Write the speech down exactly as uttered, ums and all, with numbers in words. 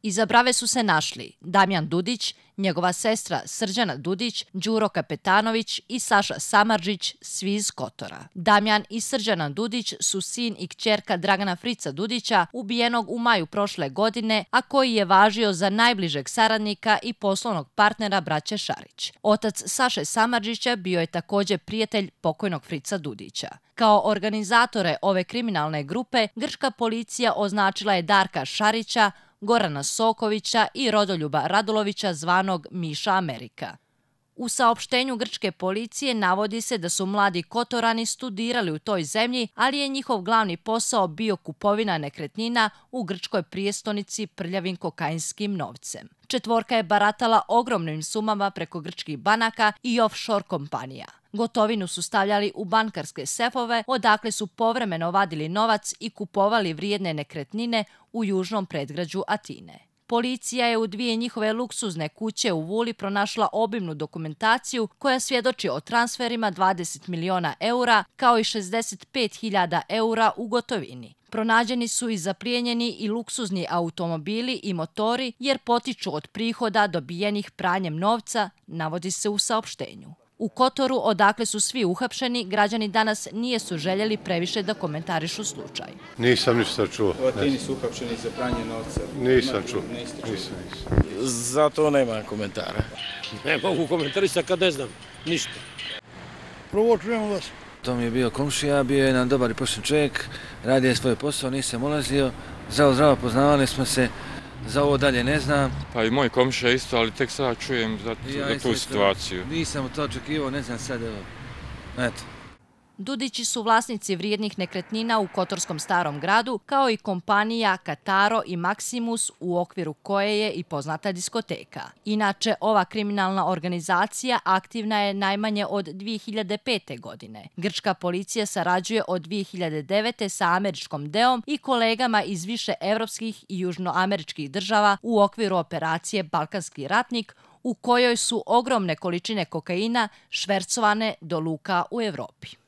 Iza brave su se našli Damjan Dudić, njegova sestra Srđana Dudić, Đuro Kapetanović i Saša Samardžić, svi iz Kotora. Damjan i Srđana Dudić su sin i kćerka Dragana Frica Dudića, ubijenog u maju prošle godine, a koji je važio za najbližeg saradnika i poslovnog partnera braće Šarić. Otac Saše Samardžića bio je također prijatelj pokojnog Frica Dudića. Kao organizatore ove kriminalne grupe, grčka policija označila je Darka Šarića, Gorana Sokovića i Rodoljuba Radulovića zvanog Miša Amerika. U saopštenju grčke policije navodi se da su mladi Kotorani studirali u toj zemlji, ali je njihov glavni posao bio kupovina nekretnina u grčkoj prijestolnici prljavim kokainskim novcem. Četvorka je baratala ogromnim sumama preko grčkih banaka i offshore kompanija. Gotovinu su stavljali u bankarske sefove, odakle su povremeno vadili novac i kupovali vrijedne nekretnine u južnom predgrađu Atine. Policija je u dvije njihove luksuzne kuće u Vuli pronašla obimnu dokumentaciju koja svjedoči o transferima dvadeset miliona eura kao i šezdeset pet hiljada eura u gotovini. Pronađeni su i zaplijenjeni i luksuzni automobili i motori jer potiču od prihoda dobijenih pranjem novca, navodi se u saopštenju. U Kotoru, odakle su svi uhapšeni, građani danas nije su željeli previše da komentarišu slučaj. Nisam ništa čuo. U Atini su uhapšeni za pranje novca. Nisam čuo. Nisam, nisam. Za to nema komentara. Ne mogu komentarisati kad ne znam ništa. Provočujemo vas. To mi je bio komšija, bio je jedan dobar i pošten čovjek, radio je svoj posao, nisam ulazio, zdravo zdravo poznavali smo se, za ovo dalje ne znam. Pa i moj komšija isto, ali tek sada čujem za, ja za tu situaciju. Nisam to očekivao, ne znam sad, evo, eto. Dudići su vlasnici vrijednih nekretnina u Kotorskom Starom gradu, kao i kompanija Kataro i Maximus, u okviru koje je i poznata diskoteka. Inače, ova kriminalna organizacija aktivna je najmanje od dvije hiljade pete. godine. Grčka policija sarađuje od dvije hiljade devete. sa američkom deom i kolegama iz više evropskih i južnoameričkih država u okviru operacije Balkanski ratnik, u kojoj su ogromne količine kokaina švercovane do luka u Evropi.